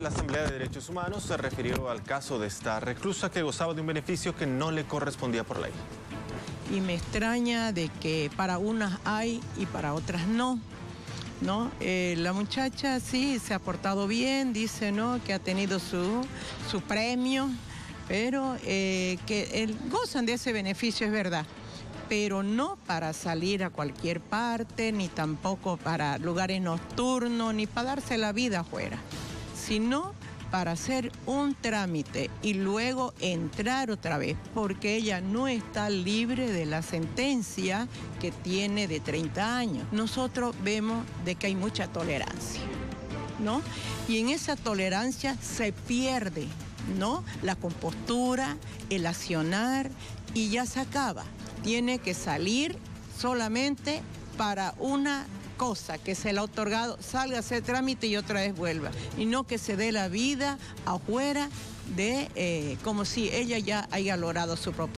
La Asamblea de Derechos Humanos se refirió al caso de esta reclusa que gozaba de un beneficio que no le correspondía por ley. Y me extraña de que para unas hay y para otras no. La muchacha sí se ha portado bien, dice, ¿no?, que ha tenido su premio, pero que gozan de ese beneficio, es verdad, pero no para salir a cualquier parte, ni tampoco para lugares nocturnos, ni para darse la vida afuera, sino para hacer un trámite y luego entrar otra vez, porque ella no está libre de la sentencia que tiene de 30 años. Nosotros vemos de que hay mucha tolerancia, ¿no? Y en esa tolerancia se pierde, ¿no?, la compostura, el accionar, y ya se acaba. Tiene que salir solamente para una cosa que se le ha otorgado, salga a hacer trámite y otra vez vuelva, y no que se dé la vida afuera de como si ella ya haya logrado su propósito.